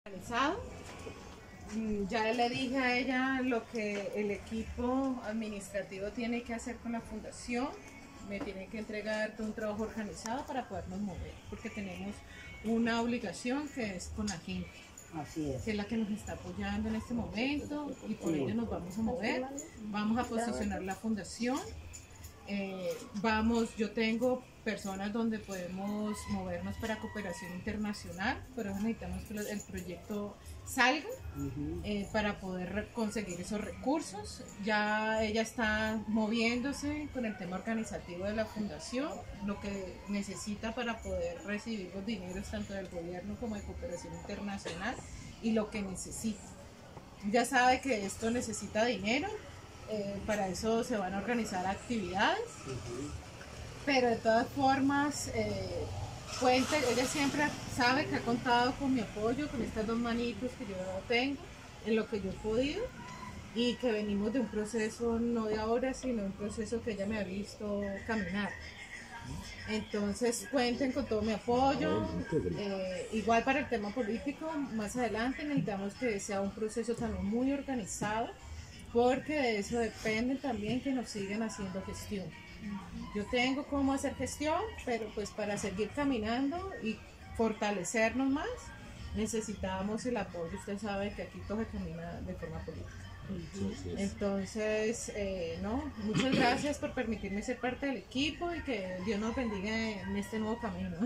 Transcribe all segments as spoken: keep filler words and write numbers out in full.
organizado. Ya le dije a ella lo que el equipo administrativo tiene que hacer con la fundación. Me tiene que entregar un trabajo organizado para podernos mover, porque tenemos una obligación que es con la gente. Así es. Que es la que nos está apoyando en este momento y por ello nos vamos a mover. Vamos a posicionar la fundación. Eh, vamos, yo tengo personas donde podemos movernos para cooperación internacional, pero necesitamos que el proyecto salga eh, para poder conseguir esos recursos. Ya ella está moviéndose con el tema organizativo de la fundación, lo que necesita para poder recibir los dineros tanto del gobierno como de cooperación internacional y lo que necesita. Ya sabe que esto necesita dinero. Eh, para eso se van a organizar actividades, uh-huh. Pero de todas formas, eh, cuente, ella siempre sabe que ha contado con mi apoyo, con estas dos manitos que yo tengo, en lo que yo he podido, y que venimos de un proceso no de ahora, sino un proceso que ella me ha visto caminar. Entonces cuenten con todo mi apoyo, eh, igual para el tema político, más adelante necesitamos que sea un proceso también muy organizado, porque de eso depende también que nos sigan haciendo gestión. Yo tengo cómo hacer gestión, pero pues para seguir caminando y fortalecernos más, necesitamos el apoyo. Usted sabe que aquí todo se camina de forma política. Entonces, eh, no, muchas gracias por permitirme ser parte del equipo y que Dios nos bendiga en este nuevo camino.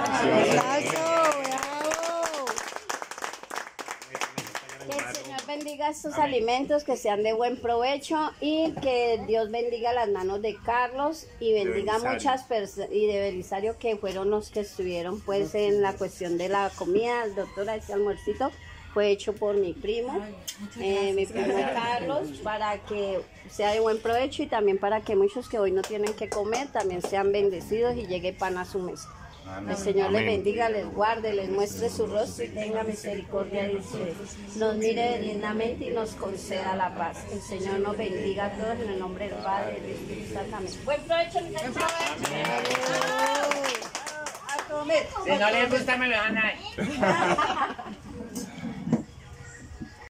Que el Señor bendiga estos Amén. Alimentos, que sean de buen provecho y que Dios bendiga las manos de Carlos y bendiga muchas personas y de Belisario, que fueron los que estuvieron pues en la cuestión de la comida. Doctora, este almuercito fue hecho por mi primo, Ay, eh, mi primo Carlos, para que sea de buen provecho y también para que muchos que hoy no tienen que comer también sean bendecidos y llegue pan a su mesa. Amén. El Señor Amén. Les bendiga, les guarde, les muestre su rostro y tenga misericordia de ustedes. Nos mire benignamente y nos conceda la paz. El Señor nos bendiga a todos en el nombre del Padre, del Espíritu Santo. Amén. Buen provecho, mi Buen provecho. Si no les gusta, me lo dejan ahí.